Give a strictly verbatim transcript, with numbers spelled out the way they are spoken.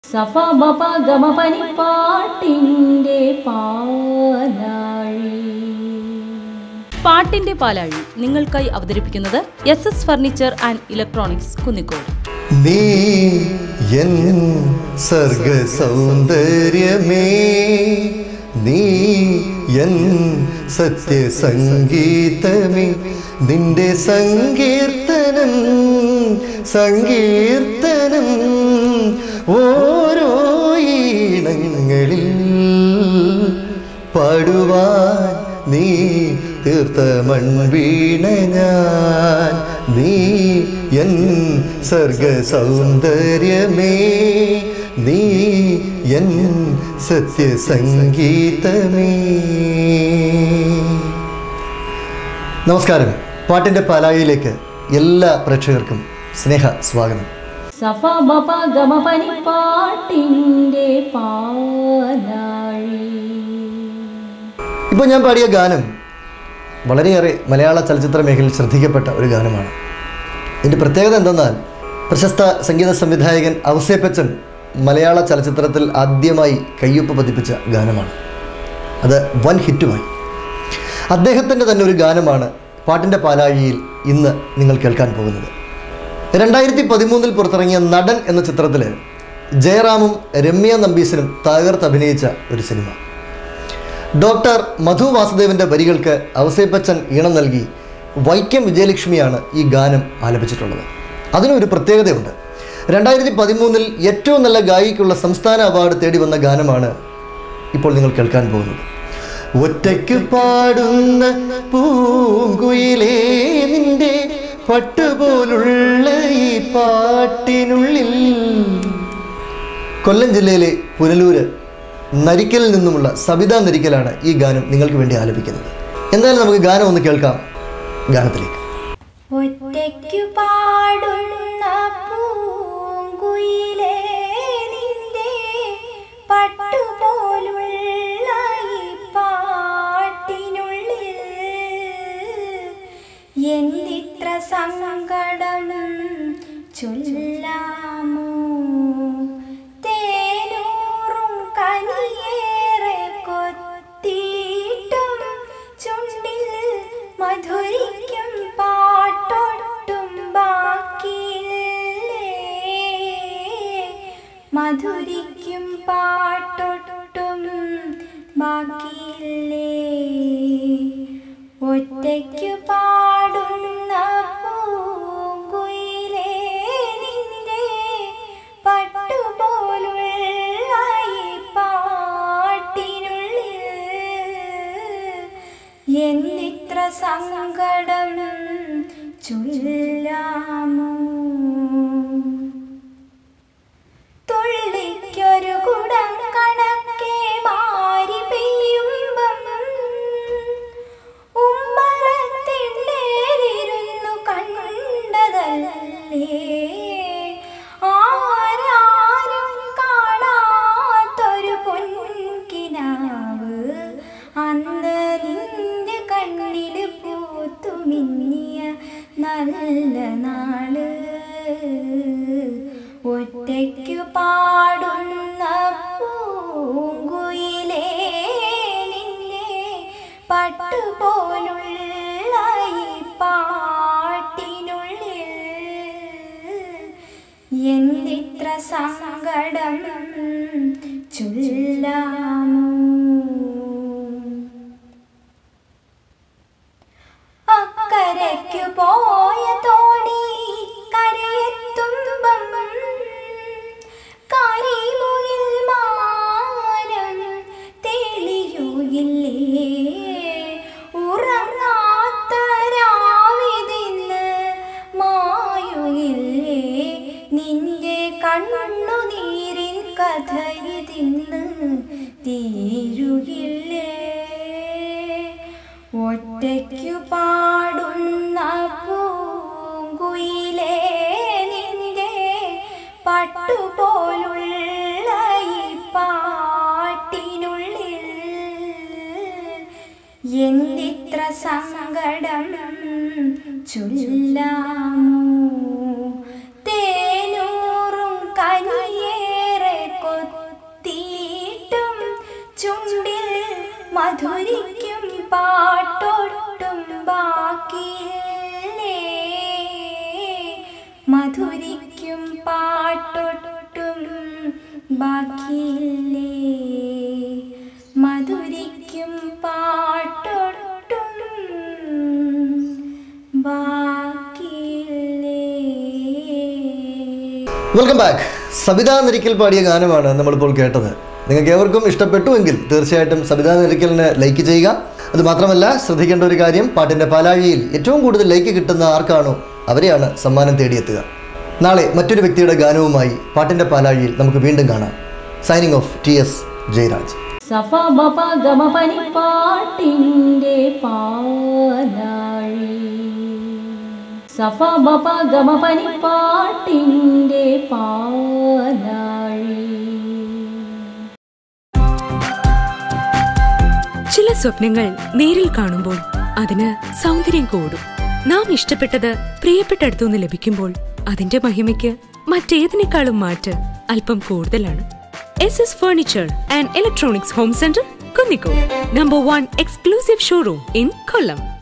സഫ മപ ഗമ പനി പാട്ടിൻ്റെ പാലാഴി. പാട്ടിന്റെ പാലാഴി നിങ്ങൾക്കായി അവതരിപ്പിക്കുന്നത് S S furniture and electronics Kunnicode. നീ എൻ സർഗ സൗന്ദര്യമേ, നീ എൻ സത്യസംഗീതമേ, നിന്റെ സങ്കീർത്തനം സങ്കീർത്തനം ഓരോ ഈണങ്ങളിൽ പാടുവാൻ നീ തീർത്ത മൺവീണ ഞാൻ. നീ എൻ സർഗ സൗന്ദര്യമേ, നീ എൻ സത്യസംഗീതമേ. നമസ്കാരം. പാട്ടിൻ്റെ പാലായിലേക്ക് എല്ലാ പ്രേക്ഷകർക്കും സ്നേഹ സ്വാഗതം. സഫ മപ ഗമ പനി പാട്ടിൻ്റെ പാലാഴി. ഇപ്പോൾ ഞാൻ പാടിയ ഗാനം വളരെയേറെ മലയാള ചലച്ചിത്ര മേഖലയിൽ ശ്രദ്ധിക്കപ്പെട്ട ഒരു ഗാനമാണ്. ഇതിൻ്റെ പ്രത്യേകത എന്തെന്നാൽ പ്രശസ്ത സംഗീത സംവിധായകൻ ഔസേപ്പച്ചൻ മലയാള ചലച്ചിത്രത്തിൽ ആദ്യമായി കയ്യൊപ്പ് പതിപ്പിച്ച ഗാനമാണ്. അത് വൻ ഹിറ്റുമായി. അദ്ദേഹത്തിൻ്റെ തന്നെ ഒരു ഗാനമാണ് പാട്ടിൻ്റെ പാലാഴിയിൽ ഇന്ന് നിങ്ങൾ കേൾക്കാൻ പോകുന്നത്. രണ്ടായിരത്തി പതിമൂന്നിൽ പുറത്തിറങ്ങിയ നടൻ എന്ന ചിത്രത്തിൽ ജയറാമും രമ്യ നമ്പീശനും തകർത്ത് അഭിനയിച്ച ഒരു സിനിമ. ഡോക്ടർ മധു വാസുദേവിൻ്റെ വരികൾക്ക് ഔസേപ്പച്ചൻ ഈണം നൽകി വൈക്കം വിജയലക്ഷ്മിയാണ് ഈ ഗാനം ആലപിച്ചിട്ടുള്ളത്. അതിനൊരു പ്രത്യേകതയുണ്ട്. രണ്ടായിരത്തി പതിമൂന്നിൽ ഏറ്റവും നല്ല ഗായികയ്ക്കുള്ള സംസ്ഥാന അവാർഡ് തേടി വന്ന ഗാനമാണ് ഇപ്പോൾ നിങ്ങൾ കേൾക്കാൻ പോകുന്നത്. ഒറ്റയ്ക്ക് പാടുന്ന പൂങ്കുയിലേ, നിന്റെ പട്ടുപോലുള്ള ഈ പാട്ടിനുള്ളിൽ. കൊല്ലം ജില്ലയിലെ പുനലൂര് നരിക്കലിൽ നിന്നുമുള്ള സബിത നരിക്കലാണ് ഈ ഗാനം നിങ്ങൾക്ക് വേണ്ടി ആലപിക്കുന്നത്. എന്തായാലും നമുക്ക് ഗാനം ഒന്ന് കേൾക്കാം. ഗാനത്തിലേക്ക്. ഒറ്റയ്ക്കു പാടുന്ന പൂങ്കുയിലേ, നിന്റെ പട്ടുപോലുള്ള ഈ പാട്ടിനുള്ളിൽ എന്നിത്ര സങ്കടം ചൊല്ലാമോ, തേനൂറും കനിയേറെ കൊത്തിയിട്ടും ചുണ്ടിൽ മധുരിക്കും പാട്ടൊട്ടും ബാക്കിയില്ലേ, മധുരിക്കും പാട്ടൊട്ടും ബാക്കിയില്ലേ. ഒറ്റയ്ക്കു പാടുന്ന പൂങ്കുയിലേ, നിന്റെ പട്ടുപോലുള്ള ഈ പാട്ടിനുള്ളിൽ എന്നിത്ര സങ്കടം ചൊല്ലാമോ. തുള്ളിക്കൊരു കുടം കണക്കെ മാരി പെയ്യുമ്പം ഉമ്മറത്തിണ്ടേലിരുന്നു കണ്ടതല്ലേ, ആരാരും കാണാത്തൊരു പൊൻകിനാവ് അന്ന് നിന്റെ കണ്ണില് പൂത്തുമിന്നിയ നല്ല നാള്. ഒറ്റയ്ക്കു പാടുന്ന പൂങ്കുയിലേ, നിന്നെ പട്ടുപോലുള്ള ഈ പാട്ടിനുള്ളിൽ എന്നിത്ര സങ്കടം ചൊല്ലാമോ. അക്കരയ്ക്കു പോയ തോണി കരയെത്തുമ്പം കരിമുകിൽ മാനം തെളിയുകില്ലേ, ഉറങ്ങാത്ത രാവിതിന്ന് മായുകില്ലേ, നിന്റെ കണ്ണുനീരിൻ കഥയിതിന്ന് തീരുകില്ലേ. ഒറ്റയ്ക്കു പാടുന്ന പൂങ്കുയിലേ, നിന്റെ പട്ടുപോലുള്ള ഈ പാട്ടിനുള്ളിൽ എന്നിത്ര സങ്കടം ചൊല്ലാമോ. തേനൂറും കനിയേറെ മധുരിക്കും പാട്ടൊട്ടും ബാക്കിയില്ലേ, മധുരിക്കും പാട്ടൊട്ടും ബാക്കിയില്ലേ, മധുരിക്കും പാട്ടൊട്ടും ബാക്കിയില്ലേ. Welcome back. സബിത നിരിക്കൽ പാടിയ ഗാനമാണ് നമ്മളിപ്പോൾ കേട്ടത്. നിങ്ങൾക്ക് ഏവർക്കും ഇഷ്ടപ്പെട്ടുവെങ്കിൽ തീർച്ചയായിട്ടും സബിത നിരിക്കലിന് ലൈക്ക് ചെയ്യുക. അതുമാത്രമല്ല, ശ്രദ്ധിക്കേണ്ട ഒരു കാര്യം, പാട്ടിൻ്റെ പാലാഴിയിൽ ഏറ്റവും കൂടുതൽ ലൈക്ക് കിട്ടുന്ന ആർക്കാണോ അവരെയാണ് സമ്മാനം തേടിയെത്തുക. നാളെ മറ്റൊരു വ്യക്തിയുടെ ഗാനവുമായി പാട്ടിൻ്റെ പാലാഴിയിൽ നമുക്ക് വീണ്ടും കാണാം. Signing off, T S Jayaraj. പാട്ടിൻ്റെ പാലാഴി, സഫ ബപ ഗമ പനി പാട്ടിൻ്റെ പാലാഴി. ചില സ്വപ്നങ്ങൾ നേരിൽ കാണുമ്പോൾ അതിന് സൗന്ദര്യം കൂടും. നാം ഇഷ്ടപ്പെട്ടത് പ്രിയപ്പെട്ടടുത്തുനിന്ന് ലഭിക്കുമ്പോൾ അതിന്റെ മഹിമയ്ക്ക് മറ്റേതിനേക്കാളും മാറ്റ് അല്പം കൂടുതലാണ്. S S furniture and electronics home centre, Kunnicode. Number one exclusive showroom in Kollam.